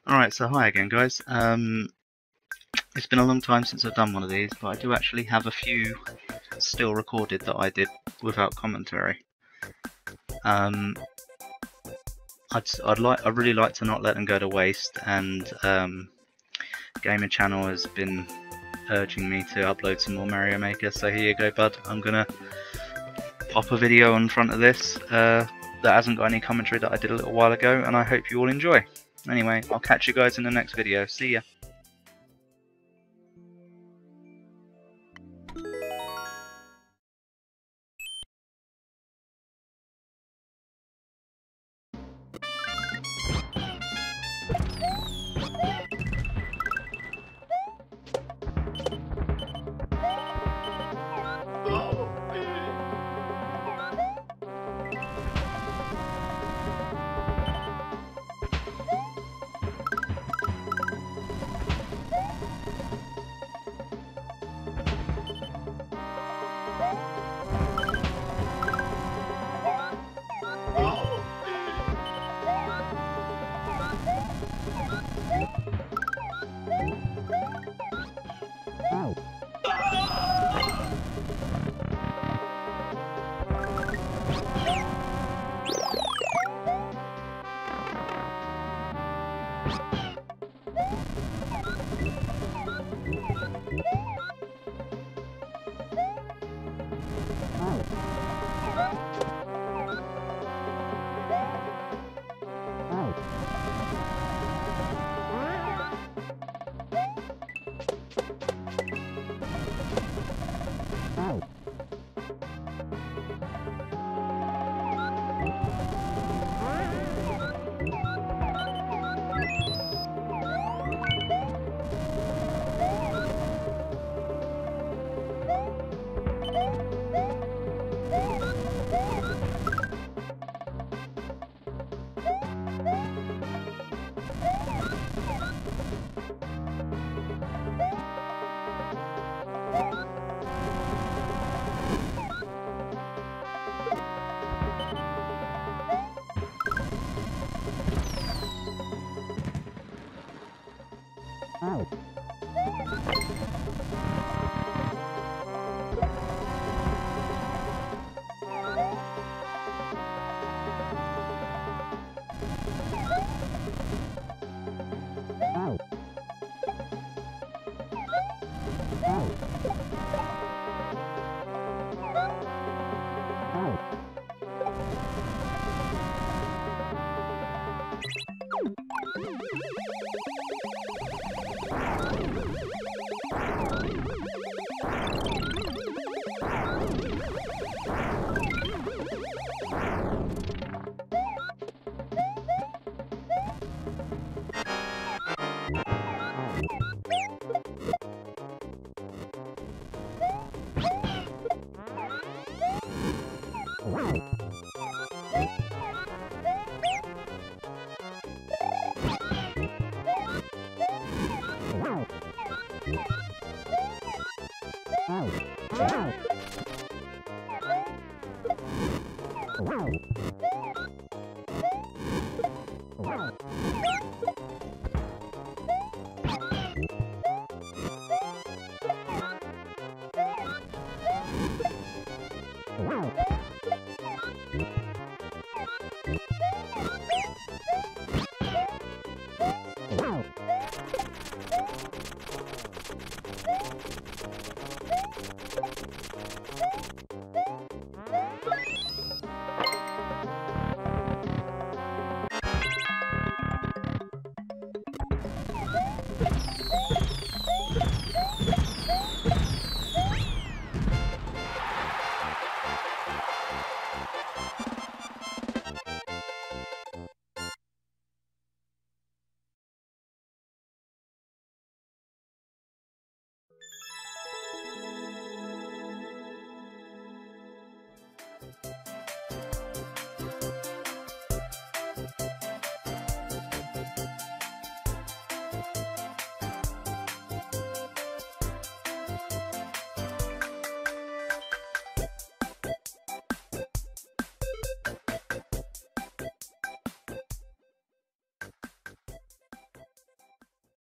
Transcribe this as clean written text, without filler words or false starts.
Alright, so hi again guys. It's been a long time since I've done one of these, but I do actually have a few still recorded that I did without commentary. I'd really like to not let them go to waste, and Gamer Channel has been urging me to upload some more Mario Maker, so here you go bud. I'm gonna pop a video in front of this that hasn't got any commentary that I did a little while ago, and I hope you all enjoy. Anyway, I'll catch you guys in the next video. See ya.